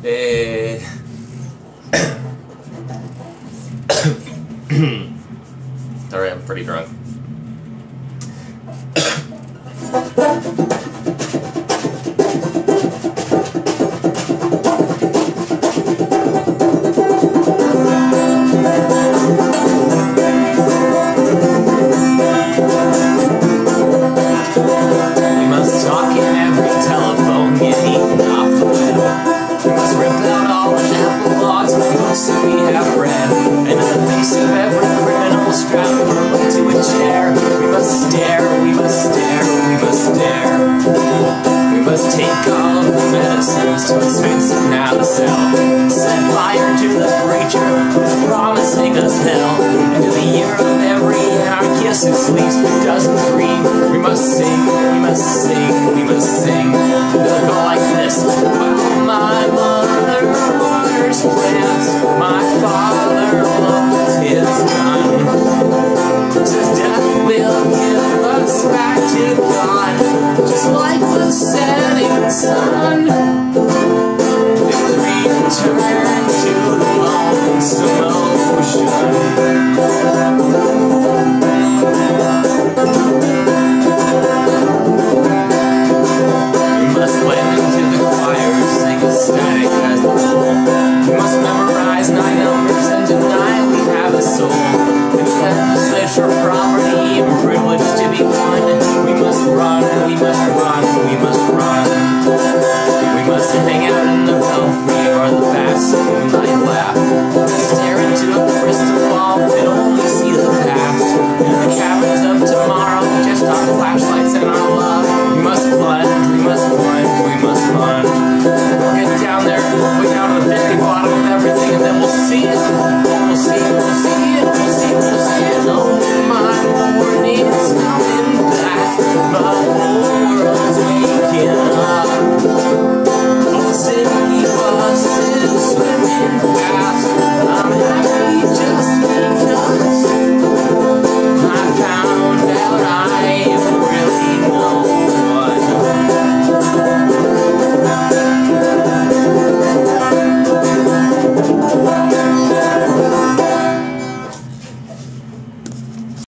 Sorry, I'm pretty drunk. We must talk in every telephone, get eaten off the web. We must rip out all the Apple logs, books that we have read. And in the face of every criminal strapped firmly to a chair, we must stare, we must stare, we must stare. We must take all of the medicines too expensive now to sell. Set fire to the preacher who's promising us hell. And to the ear of every anarchist who sleeps but doesn't dream, we must sing, we must sing, we must sing. It'll go like this. Well, my mother waters plants, my father loads his gun. Says death will give us back to God, just like the setting sun.